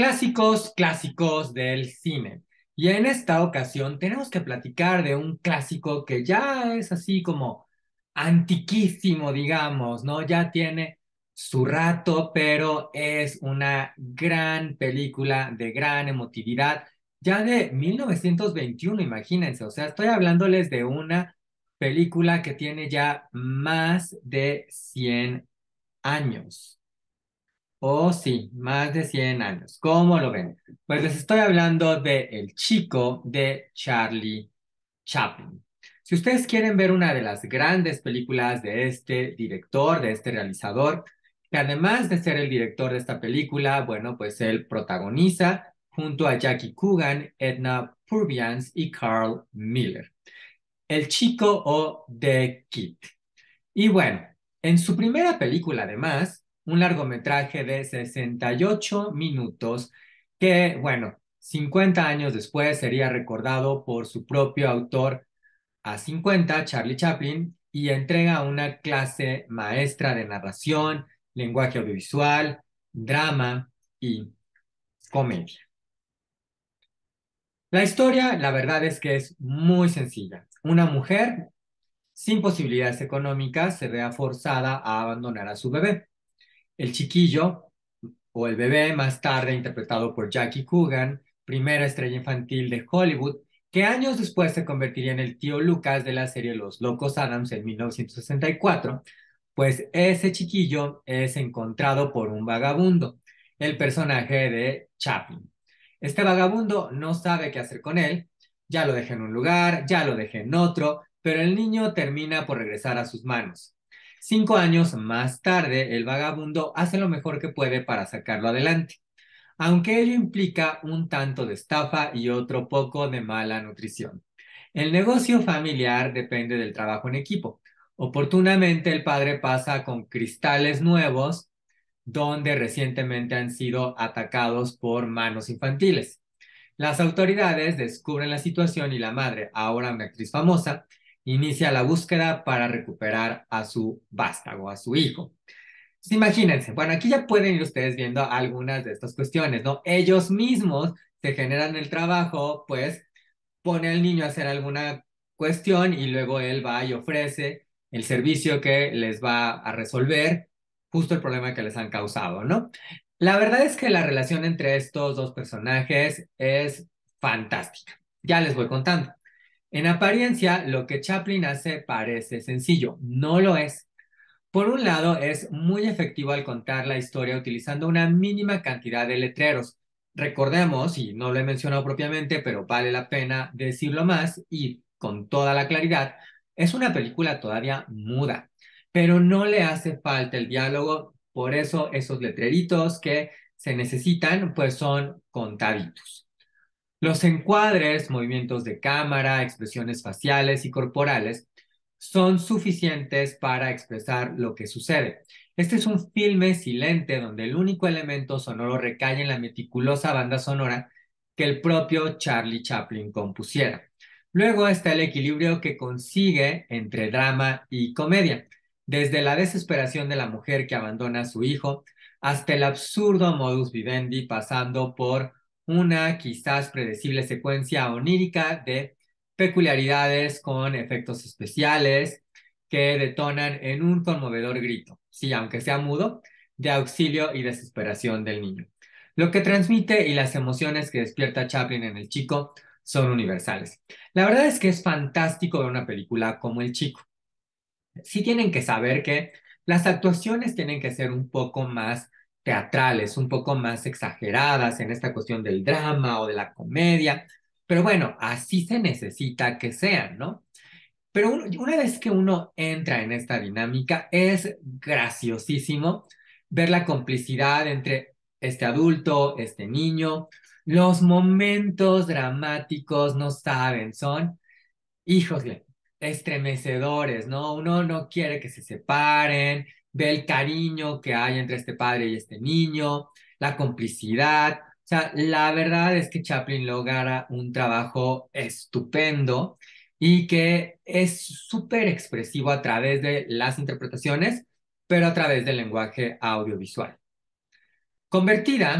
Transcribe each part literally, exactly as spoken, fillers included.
Clásicos, clásicos del cine. Y en esta ocasión tenemos que platicar de un clásico que ya es así como antiquísimo, digamos, ¿no? Ya tiene su rato, pero es una gran película de gran emotividad, ya de mil novecientos veintiuno, imagínense. O sea, estoy hablándoles de una película que tiene ya más de cien años. Oh, sí, más de cien años. ¿Cómo lo ven? Pues les estoy hablando de El Chico de Charlie Chaplin. Si ustedes quieren ver una de las grandes películas de este director, de este realizador, que además de ser el director de esta película, bueno, pues él protagoniza junto a Jackie Coogan, Edna Purviance y Carl Miller. El Chico o The Kid. Y bueno, en su primera película, además, un largometraje de sesenta y ocho minutos que, bueno, cincuenta años después sería recordado por su propio autor a cincuenta, Charlie Chaplin, y entrega una clase maestra de narración, lenguaje audiovisual, drama y comedia. La historia, la verdad es que es muy sencilla. Una mujer sin posibilidades económicas se vea forzada a abandonar a su bebé. El chiquillo o el bebé, más tarde interpretado por Jackie Coogan, primera estrella infantil de Hollywood, que años después se convertiría en el tío Lucas de la serie Los Locos Adams en mil novecientos sesenta y cuatro, pues ese chiquillo es encontrado por un vagabundo, el personaje de Chaplin. Este vagabundo no sabe qué hacer con él, ya lo deja en un lugar, ya lo deja en otro, pero el niño termina por regresar a sus manos. Cinco años más tarde, el vagabundo hace lo mejor que puede para sacarlo adelante, aunque ello implica un tanto de estafa y otro poco de mala nutrición. El negocio familiar depende del trabajo en equipo. Oportunamente, el padre pasa con cristales nuevos donde recientemente han sido atacados por manos infantiles. Las autoridades descubren la situación y la madre, ahora una actriz famosa, inicia la búsqueda para recuperar a su vástago, a su hijo. Pues imagínense, bueno, aquí ya pueden ir ustedes viendo algunas de estas cuestiones, ¿no? Ellos mismos se generan el trabajo, pues pone al niño a hacer alguna cuestión y luego él va y ofrece el servicio que les va a resolver justo el problema que les han causado, ¿no? La verdad es que la relación entre estos dos personajes es fantástica. Ya les voy contando. En apariencia, lo que Chaplin hace parece sencillo, no lo es. Por un lado, es muy efectivo al contar la historia utilizando una mínima cantidad de letreros. Recordemos, y no lo he mencionado propiamente, pero vale la pena decirlo más y con toda la claridad, es una película todavía muda, pero no le hace falta el diálogo, por eso esos letreritos que se necesitan, pues son contaditos. Los encuadres, movimientos de cámara, expresiones faciales y corporales son suficientes para expresar lo que sucede. Este es un filme silente donde el único elemento sonoro recae en la meticulosa banda sonora que el propio Charlie Chaplin compusiera. Luego está el equilibrio que consigue entre drama y comedia, desde la desesperación de la mujer que abandona a su hijo hasta el absurdo modus vivendi, pasando por una quizás predecible secuencia onírica de peculiaridades con efectos especiales que detonan en un conmovedor grito, sí, aunque sea mudo, de auxilio y desesperación del niño. Lo que transmite y las emociones que despierta Chaplin en el chico son universales. La verdad es que es fantástico ver una película como El Chico. Sí tienen que saber que las actuaciones tienen que ser un poco más teatrales, un poco más exageradas en esta cuestión del drama o de la comedia, pero bueno, así se necesita que sean, ¿no? Pero un- una vez que uno entra en esta dinámica, es graciosísimo ver la complicidad entre este adulto, este niño, los momentos dramáticos, no saben, son híjole, estremecedores, ¿no? Uno no quiere que se separen, ve el cariño que hay entre este padre y este niño, la complicidad. O sea, la verdad es que Chaplin logra un trabajo estupendo y que es súper expresivo a través de las interpretaciones, pero a través del lenguaje audiovisual. Convertida,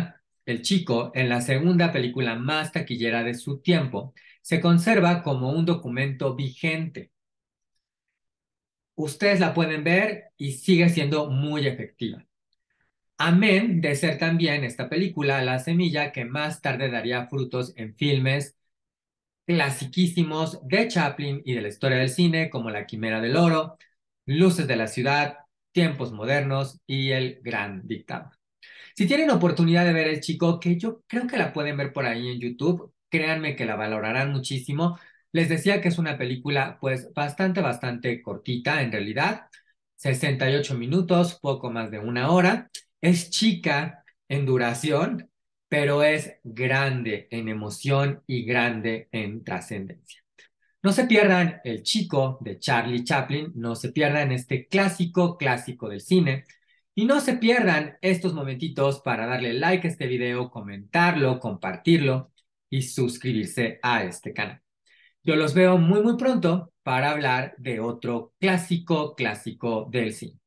El Chico, en la segunda película más taquillera de su tiempo, se conserva como un documento vigente. Ustedes la pueden ver y sigue siendo muy efectiva. Amén de ser también esta película la semilla que más tarde daría frutos en filmes clasiquísimos de Chaplin y de la historia del cine, como La Quimera del Oro, Luces de la Ciudad, Tiempos Modernos y El Gran Dictador. Si tienen oportunidad de ver El Chico, que yo creo que la pueden ver por ahí en YouTube, créanme que la valorarán muchísimo. Les decía que es una película pues bastante, bastante cortita en realidad, sesenta y ocho minutos, poco más de una hora. Es chica en duración, pero es grande en emoción y grande en trascendencia. No se pierdan El Chico de Charlie Chaplin, no se pierdan este clásico, clásico del cine. Y no se pierdan estos momentitos para darle like a este video, comentarlo, compartirlo y suscribirse a este canal. Yo los veo muy, muy pronto para hablar de otro clásico, clásico del cine.